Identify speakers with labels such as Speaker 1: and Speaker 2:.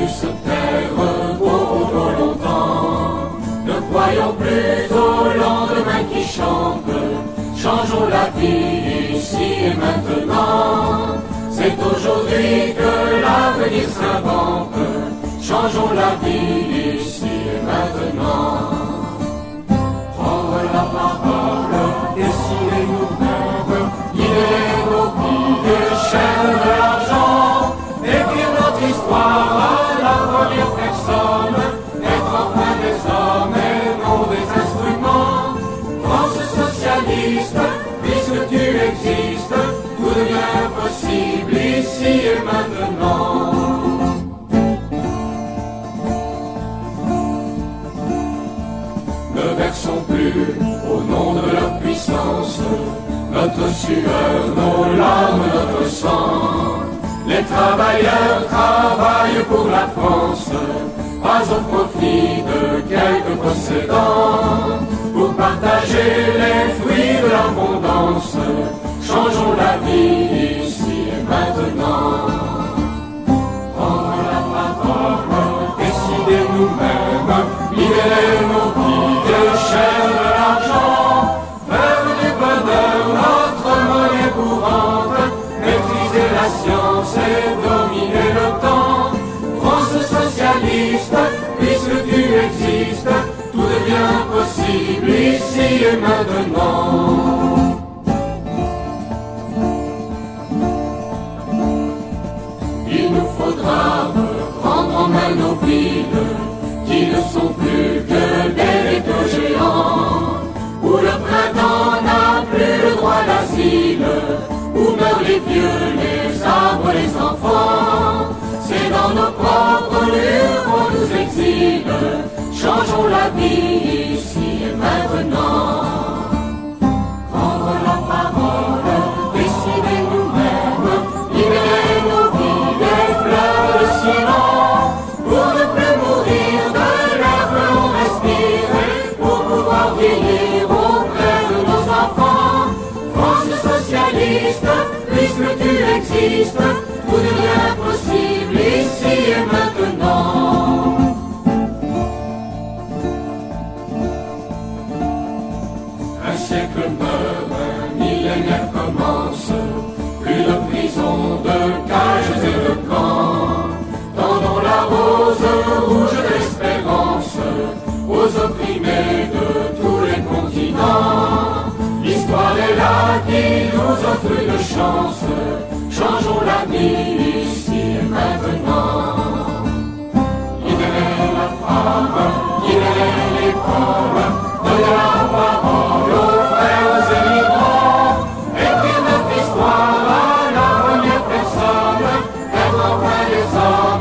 Speaker 1: pu se taire beaucoup trop longtemps. Ne croyons plus au lendemain qui chante, changeons la vie ici et maintenant. C'est aujourd'hui que l'avenir s'invente, changeons la vie ici et maintenant. Prendre la parole, décider nous-mêmes, guider nos vies, chaînes de l'argent, écrire notre histoire à la première personne, être enfin des hommes et non des instruments. France socialiste, puisque tu existes, tout devient possible ici et maintenant. Ne versons plus au nom de leur puissance notre sueur, nos larmes, notre sang. Les travailleurs travaillent pour la France, pas au profit de quelques possédants. Pour partager les fruits de l'abondance, changeons la vie ici et maintenant. Prendre la parole, décider nous-mêmes, libérer nos vies, chair de l'argent, faire du bonheur notre monnaie courante, maîtriser la science et dominer le temps. France socialiste, puisque tu existes, tout devient possible ici et maintenant. Il nous faudra prendre en main nos villes, qui ne sont plus que des ghettos géants, où le printemps n'a plus le droit d'asile, où meurent les vieux, les arbres, les enfants. C'est dans nos propres lieux qu'on nous exile, changeons la vie ici et maintenant. Prendre la parole, décider nous-mêmes, libérer nos vies des fleurs de silence, pour ne plus mourir de l'air que l'on respire, pour pouvoir vieillir auprès de nos enfants. France socialiste, puisque tu existes, tout devient possible ici et maintenant. Un siècle meurt, un millénaire commence, plus de prisons, de cages et de camps. Tendons la rose rouge d'espérance aux opprimés de tous les continents. L'histoire est là qui nous offre une chance, changeons la vie ici et maintenant. Libérer la femme, libérer l'école, donner la parole aux frères émigrants, écrire notre histoire à la première personne, être enfin des hommes.